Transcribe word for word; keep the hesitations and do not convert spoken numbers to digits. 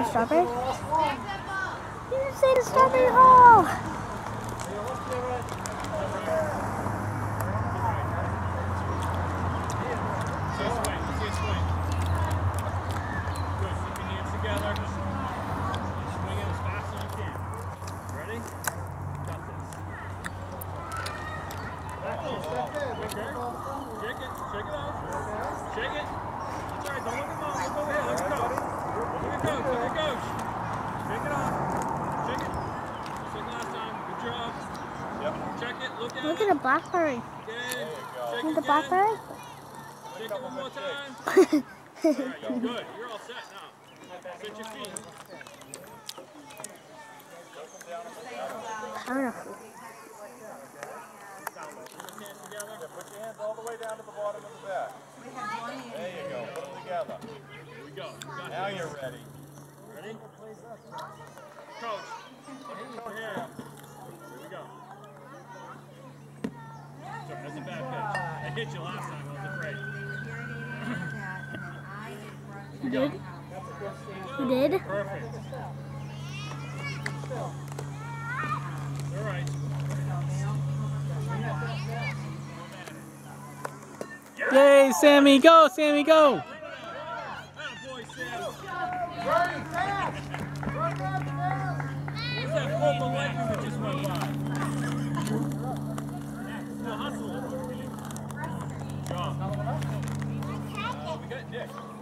strawberry? You didn't say the strawberry hole! Shake it. That's right. Don't look at mom. Look over here. Look at coach. Look at coach. Look at coach. Shake it off. Shake it. Shake it last time. Good job. Yep. Check it. Look at Look it. at the blackberry. Again. Shake Look it at the blackberry. Shake it one more time. All right. You're good. You're all set now. Set your feet. Powerful. Put your hands all the way down to the bottom of the bag. There you go. Put them together. Here we go. We Now you're ready. Ready? Coach. Over here. Here we go. Sorry, that's a bad pitch. I hit you last time. I was afraid. You did? You did? Perfect. All right. Yay, Sammy, go, Sammy, go! Attaboy, Sam. What's that fourth of lightning that just went by? No, hustle. Good job. Uh, we got Nick.